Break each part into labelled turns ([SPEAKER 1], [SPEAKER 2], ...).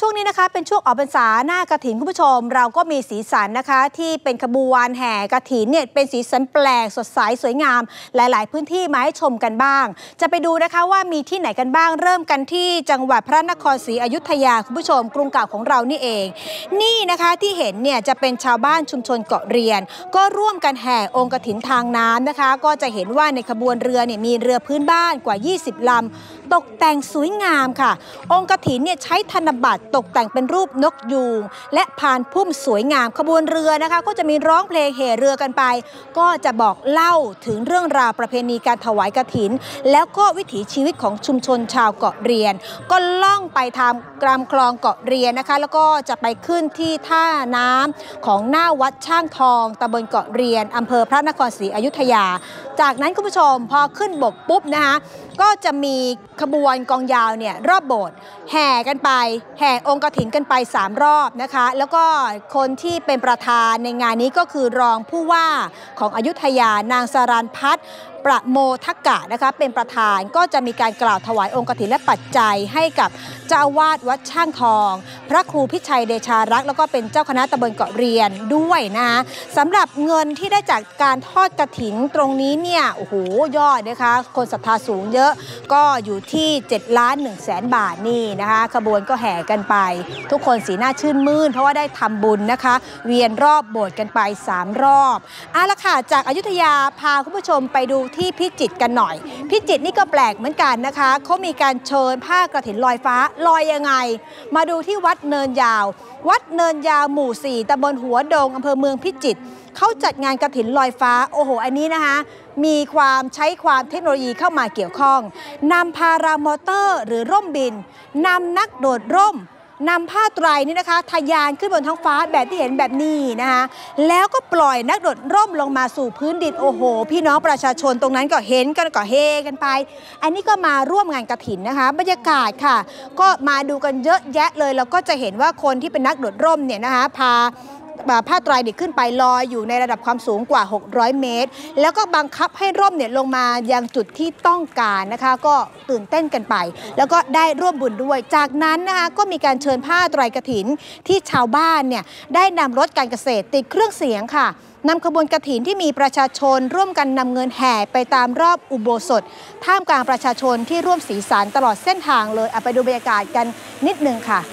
[SPEAKER 1] ช่วงนี้นะคะเป็นช่วงออกพรรษาหน้ากฐินคุณผู้ชมเราก็มีสีสันนะคะที่เป็นขบวนแห่กฐินเนี่ยเป็นสีสันแปลกสดใสสวยงามหลายๆพื้นที่มาให้ชมกันบ้างจะไปดูนะคะว่ามีที่ไหนกันบ้างเริ่มกันที่จังหวัดพระนครศรีอยุธยาคุณผู้ชมกรุงเก่าของเรานี่เองนี่นะคะที่เห็นเนี่ยจะเป็นชาวบ้านชุมชนเกาะเรียนก็ร่วมกันแห่องค์กฐินทางน้ำนะคะก็จะเห็นว่าในขบวนเรือเนี่ยมีเรือพื้นบ้านกว่า20 ลำตกแต่งสวยงามค่ะองค์กฐินเนี่ยใช้ธนบัตรตกแต่งเป็นรูปนกยูงและพานพุ่มสวยงามขบวนเรือนะคะก็จะมีร้องเพลงแห่เรือกันไปก็จะบอกเล่าถึงเรื่องราวประเพณีการถวายกฐินแล้วก็วิถีชีวิตของชุมชนชาวเกาะเรียนก็ล่องไปทางกลางคลองเกาะเรียนนะคะแล้วก็จะไปขึ้นที่ท่าน้ำของหน้าวัดช่างทองตำบลเกาะเรียนอำเภอพระนครศรีอยุธยาจากนั้นคุณผู้ชมพอขึ้นบกปุ๊บนะคะก็จะมีขบวนกองยาวเนี่ยรอบโบสถ์แห่กันไปแห่องค์กฐินกันไป3 รอบนะคะแล้วก็คนที่เป็นประธานในงานนี้ก็คือรองผู้ว่าของอยุธยานางสรัญพัฒน์ประโมทักกะนะคะเป็นประธานก็จะมีการกล่าวถวายองค์กฐินและปัจจัยให้กับเจ้าอาวาสวัดช่างทองพระครูพิชัยเดชารักษ์แล้วก็เป็นเจ้าคณะตำบลเกาะเรียนด้วยนะคะสำหรับเงินที่ได้จากการทอดกฐินตรงนี้เนี่ยโอ้โหยอดนะคะคนศรัทธาสูงเยอะก็อยู่ที่7,100,000 บาทนี่นะคะขบวนก็แห่กันไปทุกคนสีหน้าชื่นมื่นเพราะว่าได้ทำบุญนะคะเวียนรอบโบสถ์กันไป3 รอบเอาละค่ะจากอยุธยาพาคุณผู้ชมไปดูที่พิจิตรกันหน่อยพิจิตรนี่ก็แปลกเหมือนกันนะคะเขามีการเชิญผ้ากฐินลอยฟ้าลอยยังไงมาดูที่วัดเนินยาววัดเนินยาวหมู่4ตำบลหัวดงอำเภอเมืองพิจิตรเขาจัดงานกฐินลอยฟ้าโอ้โหอันนี้นะคะมีใช้ความเทคโนโลยีเข้ามาเกี่ยวข้องนำพารามอเตอร์หรือร่มบินนำนักโดดร่มนำผ้าไตรนี่นะคะทะยานขึ้นบนท้องฟ้าแบบที่เห็นแบบนี้นะคะแล้วก็ปล่อยนักโดดร่มลงมาสู่พื้นดินโอ้โหพี่น้องประชาชนตรงนั้นก็เห็นกันก็เฮกันไปอันนี้ก็มาร่วมงานกฐินนะคะบรรยากาศค่ะก็มาดูกันเยอะแยะเลยแล้วก็จะเห็นว่าคนที่เป็นนักโดดร่มเนี่ยนะคะพาผ้าไตรเด็กขึ้นไปลอยอยู่ในระดับความสูงกว่า600 เมตรแล้วก็บังคับให้ร่มเนี่ยลงมายังจุดที่ต้องการนะคะก็ตื่นเต้นกันไปแล้วก็ได้ร่วมบุญด้วยจากนั้นนะคะก็มีการเชิญผ้าไตรกฐินที่ชาวบ้านเนี่ยได้นำรถการเกษตรติดเครื่องเสียงค่ะนำขบวนกฐินที่มีประชาชนร่วมกันนำเงินแห่ไปตามรอบอุโบสถท่ามกลางประชาชนที่ร่วมสีสันตลอดเส้นทางเลยไปดูบรรยากาศกันนิดนึงค่ะ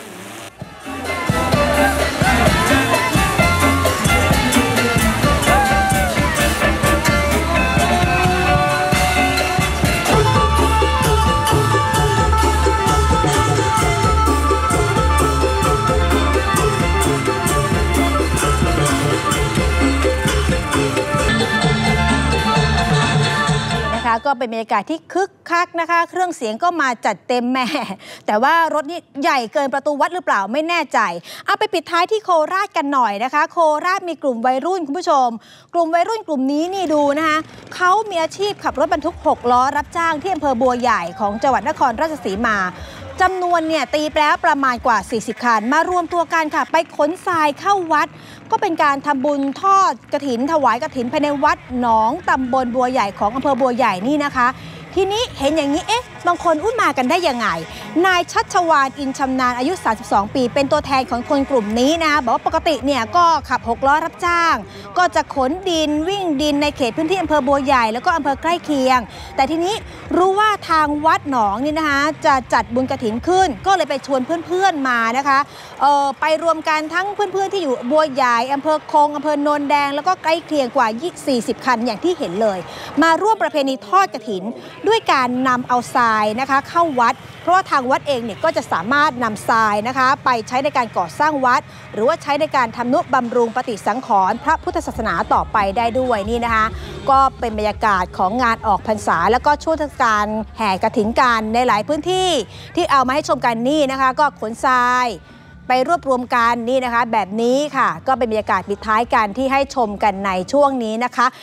[SPEAKER 1] ก็เป็นบรรยากาศที่คึกคักนะคะเครื่องเสียงก็มาจัดเต็มแม่แต่ว่ารถนี่ใหญ่เกินประตูวัดหรือเปล่าไม่แน่ใจเอาไปปิดท้ายที่โคราชกันหน่อยนะคะโคราชมีกลุ่มวัยรุ่นคุณผู้ชมกลุ่มวัยรุ่นกลุ่มนี้นี่ดูนะคะเขามีอาชีพขับรถบรรทุก6 ล้อรับจ้างที่อำเภอบัวใหญ่ของจังหวัดนครราชสีมาจำนวนเนี่ยตีไปแล้วประมาณกว่า40 คันมารวมตัวกันค่ะไปขนทรายเข้าวัดก็เป็นการทำบุญทอดกฐินถวายกฐินภายในวัดหนองตำบลบัวใหญ่ของอำเภอบัวใหญ่นี่นะคะทีนี้เห็นอย่างนี้บางคนมากันได้ยังไงนายชัชวาลอินชำนาญอายุ32 ปีเป็นตัวแทนของคนกลุ่มนี้นะบอกว่าปกติเนี่ยก็ขับ6 ล้อรับจ้างก็จะขนดินวิ่งดินในเขตพื้นที่อำเภอบัวใหญ่แล้วก็อำเภอใกล้เคียงแต่ทีนี้รู้ว่าทางวัดหนองนี่นะคะจะจัดบุญกฐินขึ้นก็เลยไปชวนเพื่อนๆมานะคะไปรวมกันทั้งเพื่อนๆที่อยู่บัวใหญ่อำเภอคงอำเภอโนนแดงแล้วก็ใกล้เคียงกว่า40 คันอย่างที่เห็นเลยมาร่วมประเพณีทอดกฐินด้วยการนำเอาทรายนะคะเข้าวัดเพราะว่าทางวัดเองเนี่ยก็จะสามารถนำทรายนะคะไปใช้ในการก่อสร้างวัดหรือว่าใช้ในการทำนุบำรุงปฏิสังขรณ์พระพุทธศาสนาต่อไปได้ด้วยนี่นะคะก็เป็นบรรยากาศของงานออกพรรษาแล้วก็ช่วงเทศกาลแห่กฐินกันในหลายพื้นที่ที่เอามาให้ชมกันนี่นะคะก็ขนทรายไปรวบรวมกันนี่นะคะแบบนี้ค่ะก็เป็นบรรยากาศปิดท้ายกันที่ให้ชมกันในช่วงนี้นะคะ